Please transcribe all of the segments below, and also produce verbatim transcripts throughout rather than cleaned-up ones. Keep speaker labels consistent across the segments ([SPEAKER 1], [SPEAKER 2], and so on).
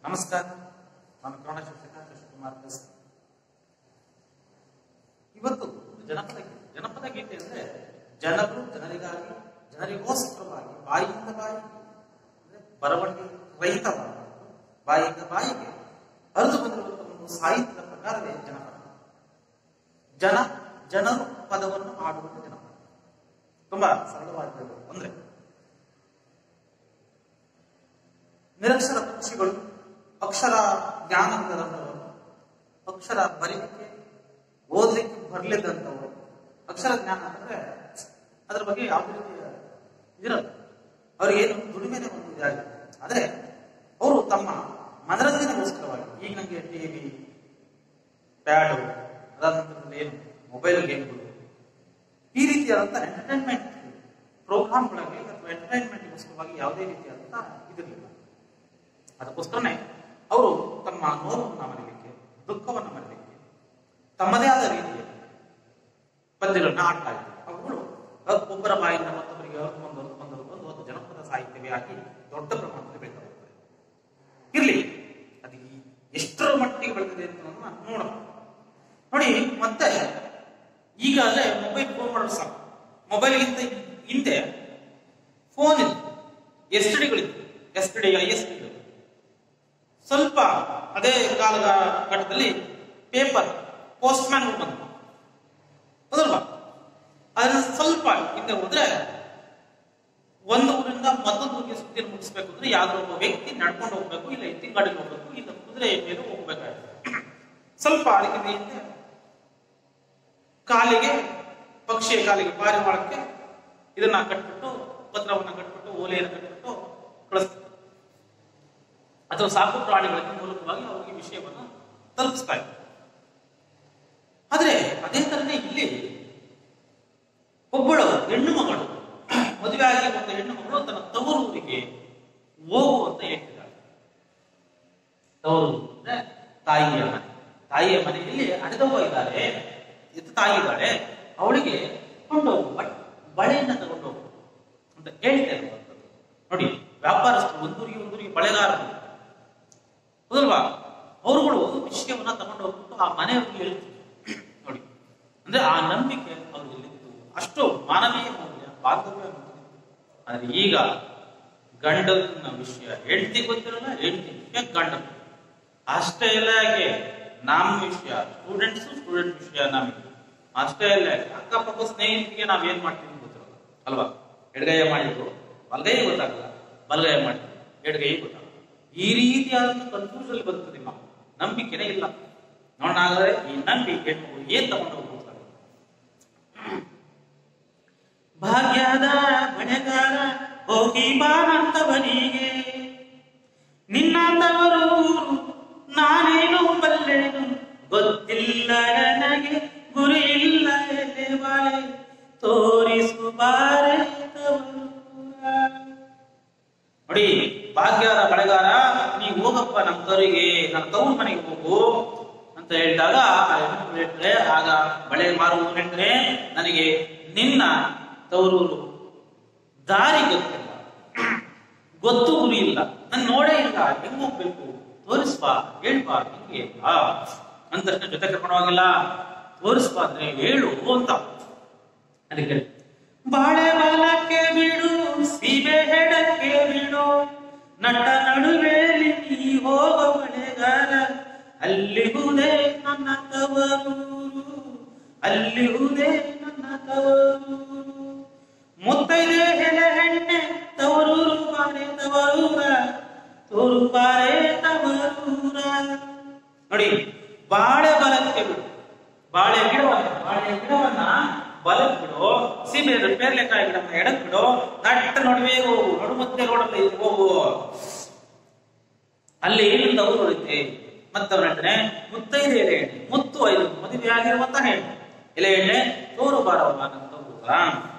[SPEAKER 1] ನಮಸ್ಕಾರ, ನಾನು ಕನ್ನಡ ಶಿಕ್ಷಕ ಕೃಷ್ಣಕುಮಾರ್ ಎಸ್. ಇವತ್ತು ಜನಪದ ಗೀತೆ. ಜನಪದ ಗೀತೆ ಅಂದ್ರೆ ಜನರು ಜನರಿಗಾಗಿ, ಜನರಿಗೋಸ್ಕರವಾಗಿ, ಬಾಯಿಯಿಂದ ಬಾಯಿಗೆ ಅಂದ್ರೆ ಬರವಣಿಗೆ ರಹಿತವಾಗಿ, ಬಾಯಿಯಿಂದ ಬಾಯಿಗೆ ಹರಿದು ಬಂದಿರುವಂತಹ ಒಂದು ಸಾಹಿತ್ಯದ ಪ್ರಕಾರವೇ ಜನಪದ. ಜನ ಜನರು ಪದವನ್ನು ಆಡುವುದು ಜನಪದ. ತುಂಬಾ ಸರಳವಾಗಿ ಹೇಳಬೇಕು ಅಂದ್ರೆ ನಿರಕ್ಷರ ಪಕ್ಷಿಗಳು ಅಕ್ಷರ ಜ್ಞಾನವಿಲ್ಲದಂಥವರು, ಅಕ್ಷರ ಬರೀಲಿಕ್ಕೆ ಓದಲಿಕ್ಕೆ ಬರಲಿದ್ದಂಥವರು. ಅಕ್ಷರ ಜ್ಞಾನ ಅಂದ್ರೆ ಅದರ ಬಗ್ಗೆ ಯಾವುದೇ ರೀತಿಯ ಇದಿರಲ್ಲ, ಅವರಿಗೇನು ದುಡಿಮೆನೆ ಒಂದು ಇದಾಗಿದೆ. ಆದ್ರೆ ಅವರು ತಮ್ಮ ಮನರಂಜನೆಗೋಸ್ಕರವಾಗಿ, ಈಗ ನನಗೆ ಟಿವಿ, ಪ್ಯಾಡು, ಅದಾದ ನಂತರದಲ್ಲಿ ಏನು ಮೊಬೈಲ್ ಗೇಮ್ಗಳು, ಈ ರೀತಿಯಾದಂತಹ ಎಂಟರ್ಟೈನ್ಮೆಂಟ್ ಪ್ರೋಗ್ರಾಮ್ಗಳಲ್ಲಿ ಅಥವಾ ಎಂಟರ್ಟೈನ್ಮೆಂಟ್ಗೋಸ್ಕರವಾಗಿ ಯಾವುದೇ ರೀತಿಯಾದಂತಹ ಇದಿರಲಿಲ್ಲ. ಅದಕ್ಕೋಸ್ಕರನೇ ಅವರು ತಮ್ಮ ನೋವನ್ನು ಮರೆಯಲಿಕ್ಕೆ, ದುಃಖವನ್ನು ಮರೆಯಲಿಕ್ಕೆ ತಮ್ಮದೇ ಆದ ರೀತಿಯಲ್ಲಿ ಪದ್ಯಗಳನ್ನ ಆಡ್ತಾ ಇದ್ರು. ಅವುಗಳು ಒಬ್ಬರ ಬಾಯಿಂದ ಮತ್ತೊಬ್ಬರಿಗೆ ಹೊರತುಕೊಂಡು ಹೊರತುಕೊಂಡು ಹೊರತುಕೊಂಡು ಒಂದು ಜನಪದ ಸಾಹಿತ್ಯವೇ ಆಗಿ ದೊಡ್ಡ ಪ್ರಮಾಣದಲ್ಲಿ ಬೆಳೀತಾ ಹೋಗ್ತದೆ. ಇರ್ಲಿ, ಅದು ಎಷ್ಟರ ಮಟ್ಟಿಗೆ ಬೆಳೆದಿದೆ ಅಂತ ನೋಡೋಣ. ನೋಡಿ, ಮತ್ತೆ ಈಗಾಗಲೇ ಮೊಬೈಲ್ ಫೋನ್ ಮಾಡೋದು ಸಾಕು. ಮೊಬೈಲ್ಗಿಂತ ಹಿಂದೆ ಫೋನ್ ಇತ್ತು, ಎಸ್ ಡಿಗಳಿತ್ತು, S D I S D. ಸ್ವಲ್ಪ ಅದೇ ಕಾಲದ ಘಟ್ಟದಲ್ಲಿ ಪೇಪರ್ ಪೋಸ್ಟ್ ಮ್ಯಾನ್ ಬಂತು, ಹೌದಲ್ವಾ? ಅದನ್ನ ಸ್ವಲ್ಪ ಹಿಂದೆ ಹೋದ್ರೆ ಒಂದು ಊರಿಂದ ಮತ್ತೊಂದು ಊರಿಗೆ ಸುದ್ದಿಯನ್ನು ಮುಗಿಸ್ಬೇಕು ಅಂದ್ರೆ ಯಾವ್ದೋ ಒಬ್ಬ ವ್ಯಕ್ತಿ ನಡ್ಕೊಂಡು ಹೋಗ್ಬೇಕು, ಇಲ್ಲ ಎತ್ತಿನ ಗಾಡಿಗೆ ಹೋಗ್ಬೇಕು, ಇಲ್ಲ ಕುದುರೆ ಮೇಲೆ ಹೋಗ್ಬೇಕಾಗುತ್ತೆ. ಸ್ವಲ್ಪ ಅದಕ್ಕಿಂತ ಹಿಂದೆ ಕಾಲಿಗೆ, ಪಕ್ಷಿಯ ಕಾಲಿಗೆ, ಪಾರಿವಾಳಕ್ಕೆ ಇದನ್ನ ಕಟ್ಬಿಟ್ಟು, ಪತ್ರವನ್ನ ಕಟ್ಬಿಟ್ಟು, ಓಲೆಯನ್ನು ಕಟ್ಬಿಟ್ಟು ಕಳಿಸ್ತಾರೆ. ಅಥವಾ ಸಾಕು ಪ್ರಾಣಿಗಳಿಗೆ ಮೂಲಕವಾಗಿ ಅವರಿಗೆ ವಿಷಯವನ್ನು ತಲುಪಿಸ್ತಾ ಇದ್ದಾರೆ. ಆದ್ರೆ ಅದೇ ತರನೇ ಇಲ್ಲಿ ಒಬ್ಬಳು ಹೆಣ್ಣು ಮಗಳು, ಮದುವೆ ಆಗಿ ಒಂದು ಹೆಣ್ಣು ಮಗಳು ತನ್ನ ತವರೂರಿಗೆ ಹೋಗು ಅಂತ ಹೇಳ್ತಿದ್ದಾಳೆ. ತವರು ಅಂದ್ರೆ ತಾಯಿಯ ಮನೆ. ತಾಯಿಯ ಮನೆಯಲ್ಲಿ ಅಡೆದವ್ವ ಇದ್ದಾರೆ, ಎತ್ತು ತಾಯಿ ಇದ್ದಾಳೆ, ಅವಳಿಗೆ ಕೊಂಡೋಗು, ಬಳೆಯನ್ನ ತಗೊಂಡೋಗು ಅಂತ ಹೇಳ್ತಾ ಇರುವಂಥದ್ದು. ನೋಡಿ, ವ್ಯಾಪಾರಸ್ಥರು ಒಂದೂರಿಗೆ ಒಂದೂರಿಗೆ ಬಳೆಗಾರರು, ಹೌದಲ್ವಾ? ಅವರುಗಳು ವಿಷಯವನ್ನ ತಗೊಂಡು ಹೋಗ್ಬಿಟ್ಟು ಆ ಮನೆಯವರಿಗೆ ಹೇಳ್ತಿದ್ರು. ನೋಡಿ, ಅಂದ್ರೆ ಆ ನಂಬಿಕೆ ಅವ್ರಿಗಿತ್ತು, ಅಷ್ಟು ಮಾನವೀಯ ಮೌಲ್ಯ, ಬಾಂಧವ್ಯ ಅನ್ನೋದು. ಆದ್ರೆ ಈಗ ಗಂಡನ ವಿಷಯ ಹೆಂಡತಿ ಗೊತ್ತಿರಲ್ಲ, ಹೆಂಡತಿ ವಿಷಯ ಗಂಡ ಅಷ್ಟೇ ಎಲ್ಲ. ಯಾಕೆ ನಮ್ಮ ವಿಷಯ ಸ್ಟೂಡೆಂಟ್ಸ್, ಸ್ಟೂಡೆಂಟ್ ವಿಷಯ ನಮಗೆ ಅಷ್ಟೇ ಎಲ್ಲ. ಅಕ್ಕಪಕ್ಕ ಸ್ನೇಹಿತರಿಗೆ ನಾವ್ ಏನ್ ಮಾಡ್ತೀವಿ ಗೊತ್ತಿರಲ್ಲ ಅಲ್ವಾ? ಎಡಗೈ ಮಾಡಿದ್ರು ಬಲಗೈ ಗೊತ್ತಾಗಲ್ಲ, ಬಲಗೈ ಮಾಡಿದ್ರು ಎಡಗೈ ಗೊತ್ತಾಗಲ್ಲ. ಈ ರೀತಿಯಾದ ಕನ್ಫ್ಯೂಷನ್ ಬರ್ತದೆ. ನಾವು ನಂಬಿಕೆನೇ ಇಲ್ಲ. ನೋಡಾದ್ರೆ ಈ ನಂಬಿಕೆ ಏನ್ ತಗೊಂಡು ಹೋಗ್ತಾರೆ. ಭಾಗ್ಯದ ಬಣೆಗಾರ ಹೋಗಿ ಬಾನಂತವನಿಗೆ, ನಿನ್ನಂತವರು ನಾನೇನು ಬಲ್ಲೆನು ಗೊತ್ತಿಲ್ಲ ನನಗೆ, ಗುರಿ ಇಲ್ಲ ಎಲೆವಾಳೆ ತೋರಿಸು ಬಾರೆ ತವರು. ನೋಡಿ, ಭಾಗ್ಯದ ಬಳೆಗಾರ, ನೀ ಹೋಗಪ್ಪ ನಮ್ಮ ತವರಿಗೆ, ನಮ್ಮ ತವ್ರ ಮನೆಗೆ ಹೋಗು ಅಂತ ಹೇಳಿದಾಗ ಹೇಳ್ತಾರೆ. ಆಗ ಬಳೆ ಮಾರುವವರು ಹೇಳ್ತಾರೆ, ನನಗೆ ನಿನ್ನ ತವರೂರು ದಾರಿ ಗೊತ್ತಿಲ್ಲ, ಗೊತ್ತು ಗುರಿ ಇಲ್ಲ, ನನ್ ನೋಡೇ ಇಲ್ಲ, ಹೆಂಗ್ ಹೋಗ್ಬೇಕು ತೋರಿಸ್ಬಾ, ಹೇಳ್ಬಾ, ಹಿಂಗೆ ಅಂತ ಜೊತೆ ಕರ್ಕೊಂಡು ಹೋಗಿಲ್ಲ, ತೋರಿಸ್ಬಾ ಅಂದ್ರೆ ಹೇಳು ಅಂತ. ಅದಕ್ಕೆ ಬಾಳೆ ಬಾಲಕ್ಕೆ ಬಿಡು, ಸೀಬೆ ಹೆಡಕ್ಕೆ ಬಿಡು, ನಟ ನಡುವೆಯಲ್ಲಿ ನೀ ಹೋಗ ಬಳೆಗಾರ, ಅಲ್ಲಿಹುದೇ ನನ್ನ ತವರೂರು, ಅಲ್ಲಿಹುದೇ ನನ್ನ ತವರೂರು. ಮುತ್ತೈದೆ ಹೆಲೆ ಹೆಣ್ಣೆ ತವರೂರು ಬಾರೆ ತವರೂರ, ತೋರು ಬಾರೆ ತವರೂರ. ನೋಡಿ, ಬಾಳೆ ಬಲಕ್ಕೆ ಬಿಡು, ಬಾಳೆ ಗಿಡವನ್ನ ಬಾಳೆ ಗಿಡವನ್ನ ಬಲಕ್ ಬಿಡು, ಸೀಬೆ ಪೇರ್ಲೆಕಾಯಿ ಗಿಡವನ್ನ ಎಡಕ್ ಬಿಡು, ನಟ್ಟ ನಡುವೆ ಹೋಗು, ನಡು ಮತ್ತೆ ರೋಡಲ್ಲ ಇದು ಹೋಗು, ಅಲ್ಲಿ ತವರು ಹೊಡಿತೆ. ಮತ್ತವ್ರು ಹೇಳ್ತಾನೆ, ಮುತ್ತೈದೆ ಎಲೆ ಎಣ್ಣೆ, ಮುತ್ತು ಐದು ಮದುವೆ ಆಗಿರುವಂತ ಹೆಣ್ಣು, ಎಲೆ ಎಣ್ಣೆ ತೋರು ಬಾರವಲ್ಲ ನನ್ನ ತವರ.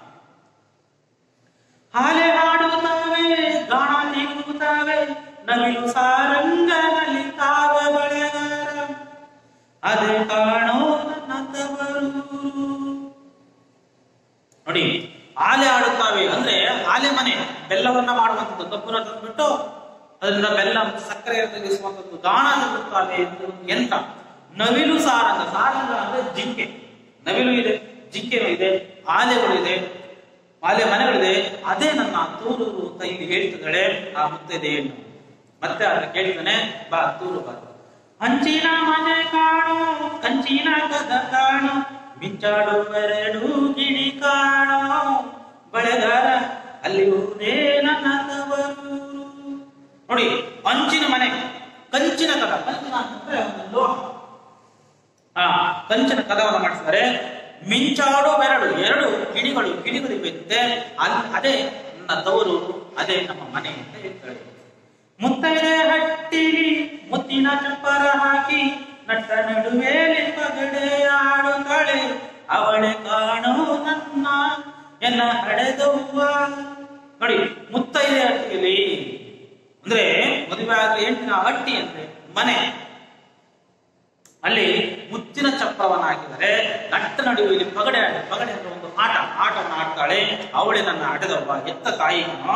[SPEAKER 1] ಹಾಲೆ ಹಾಡುತ್ತಾವೆ, ಗಾಣ ನೀಗುತ್ತಾವೆ, ನವಿಲು ಸಾರಂಗ ನಲಿತಾವ ಬಳೆಗಾರ, ಅದೇ ಕಾಣೋ ನನ್ನ ತವರೂರು. ನೋಡಿ, ಆಲೆ ಆಡುತ್ತಾವೆ ಅಂದ್ರೆ ಆಲೆ ಮನೆ ಬೆಲ್ಲವನ್ನ ಮಾಡುವಂಥದ್ದು, ಕಬ್ಬುನ ತಂದ್ಬಿಟ್ಟು ಅದರಿಂದ ಬೆಲ್ಲ ಮತ್ತು ಸಕ್ಕರೆ ತೆಗೆಸುವಂಥದ್ದು ಗಾಣ ತಿರುಗುತ್ತಾವೆ ಎಂದು ಒಂದು ಯಂತ್ರ. ನವಿಲು ಸಾರಂಗ, ಸಾರಂಗ ಅಂದ್ರೆ ಜಿಂಕೆ, ನವಿಲು ಇದೆ, ಜಿಂಕೆನೂ ಇದೆ, ಆಲೆಗಳು ಇದೆ, ಆಲೆ ಮನೆಗಳಿದೆ. ಅದೇ ನನ್ನ ತೂರೂರು ಅಂತ ಇಲ್ಲಿ ಹೇಳ್ತಿದ್ದಾಳೆ ಆ ಮುತ್ತೈದೆಯನ್ನು. ಮತ್ತೆ ಅದನ್ನ ಕೇಳ್ತಾನೆ, ಬಾ ತೂರು ಬಾ. ಹಂಚಿನ ಮನೆ ಕಾಣು, ಕಂಚಿನ ಕದ ಕಾಣು, ಮಿಂಚಾಡುವರೆಡು ಗಿಣಿ ಕಾಣು, ಬಳೆಗಾರ ಅಲ್ಲಿ ಹೋದೆ ನನ್ನ ತವರು. ನೋಡಿ, ಅಂಚಿನ ಮನೆ, ಕಂಚಿನ ಕದ, ಕಂಚಿನ ಅಂತಂದ್ರೆ ಒಂದು ಲೋಹ, ಆ ಕಂಚಿನ ಕದವನ್ನು ಮಾಡಿಸಿದರೆ, ಮಿಂಚಾಡುವೆರಡು ಎರಡು ಗಿಣಿಗಳು ಗಿಣಿಗಳಿವೆ, ಅಲ್ಲಿ ಅದೇ ನನ್ನ ತವರು, ಅದೇ ನಮ್ಮ ಮನೆ ಅಂತ ಹೇಳ್ತಾರೆ. ಮುತ್ತೈದೆ ಹಟ್ಟಿಲಿ ಮುತ್ತಿನ ಚಪ್ಪರ ಹಾಕಿ ನಟ್ಟ ನಡುವೇಲಿ ಪಗಡೆ ಆಡುತ್ತಾಳೆ, ಅವಳೆ ಕಾಣೋ ನನ್ನ ಎನ್ನ ಹಡೆದವ್ವ. ನೋಡಿ, ಮುತ್ತೈದೆ ಹಟ್ಟಿಲಿ ಅಂದ್ರೆ ಮದುವೆ ಆಗಲಿ ಎಂಟಿನ ಹಟ್ಟಿ ಅಂದ್ರೆ ಮನೆ, ಅಲ್ಲಿ ಮುತ್ತಿನ ಚಪ್ರವನ್ನು ಹಾಕಿದರೆ ನಟ್ಟ ನಡುವೆಯಲ್ಲಿ ಪಗಡೆ ಆಡ, ಪಗಡೆ ಅಂದ್ರೆ ಒಂದು ಆಟ, ಆಟವನ್ನು ಆಡ್ತಾಳೆ, ಅವಳೆ ನನ್ನ ಹಡೆದವ್ವ, ಎತ್ತ ತಾಯಿಗನು.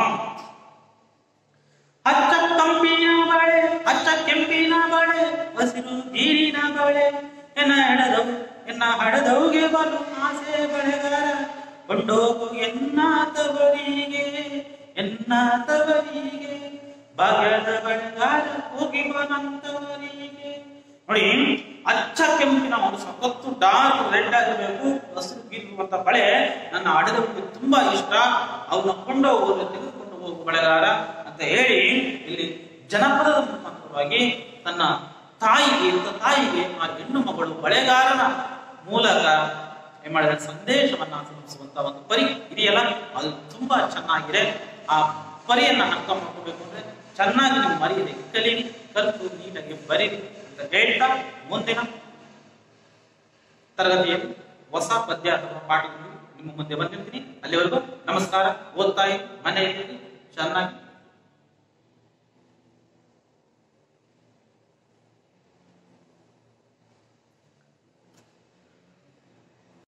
[SPEAKER 1] ಹಚ್ಚ ಕಂಪಿನ ಬಳೆ, ಹಚ್ಚ ಕೆಂಪಿನ ಬಳೆ, ಹಸಿರು ನೀರಿನ ಬಳೆ, ಎನ್ನ ಹಡೆದವು ಎನ್ನ ಹಡೆದವುಗೆ ಬಲು ಆಸೆ ಬಳೆಗಾರ, ಕೊಂಡೋಗು ಎನ್ನ ತವರಿಗೆ ಎನ್ನ ತವರಿಗೆ, ಭಾಗ್ಯದ ಬಳೆಗಾರ ಹೋಗಿ ಬನಂತವರಿಗೆ. ನೋಡಿ, ಅಚ್ಚ ಕೆಂಪಿನ ಒಂದು ಸಖತ್ತು ಡಾರ್ಕ್ ರೆಡ್ ಆಗಿರಬೇಕು, ಹಸಿರು ಗೀರುವಂತ ಬಳೆ ನನ್ನ ಹಡೆದವರಿಗೆ ತುಂಬಾ ಇಷ್ಟ, ಅವನ್ನ ಕೊಂಡೋಗುವ ತೆಗೆದುಕೊಂಡು ಹೋಗು ಬಳೆಗಾರ ಅಂತ ಹೇಳಿ ಇಲ್ಲಿ ಜನಪದದ ಮುಖಾಂತರವಾಗಿ ತನ್ನ ತಾಯಿಗೆ ತಾಯಿಗೆ ಆ ಹೆಣ್ಣು ಮಗಳು ಬಳೆಗಾರನ ಮೂಲಕ ಏನ್ ಮಾಡಿದ್ರೆ ಸಂದೇಶವನ್ನ ತಲುಪಿಸುವಂತ ಒಂದು ಪರಿ ಇದೆಯಲ್ಲ, ಅದು ತುಂಬಾ ಚೆನ್ನಾಗಿದೆ. ಆ ಪರಿಯನ್ನ ಅರ್ಥ ಮಾಡ್ಕೋಬೇಕು ಅಂದ್ರೆ ಚೆನ್ನಾಗಿ ನೀವು ಮರೀರಿ, ಕಲೀರಿ, ಕಲಿತು ನೀಟಾಗಿ ಬರೀರಿ ಅಂತ ಹೇಳ್ತಾ ಮುಂದಿನ ತರಗತಿಯಲ್ಲಿ ಹೊಸ ಪದ್ಯ ಅಥವಾ ಪಾಠದಲ್ಲಿ ನಿಮ್ಮ ಮುಂದೆ ಬಂದಿರ್ತೀನಿ. ಅಲ್ಲಿವರೆಗೂ ನಮಸ್ಕಾರ. ಓದ್ತಾ ಇರಿ, ಮನೆಯಲ್ಲಿ ಚೆನ್ನಾಗಿ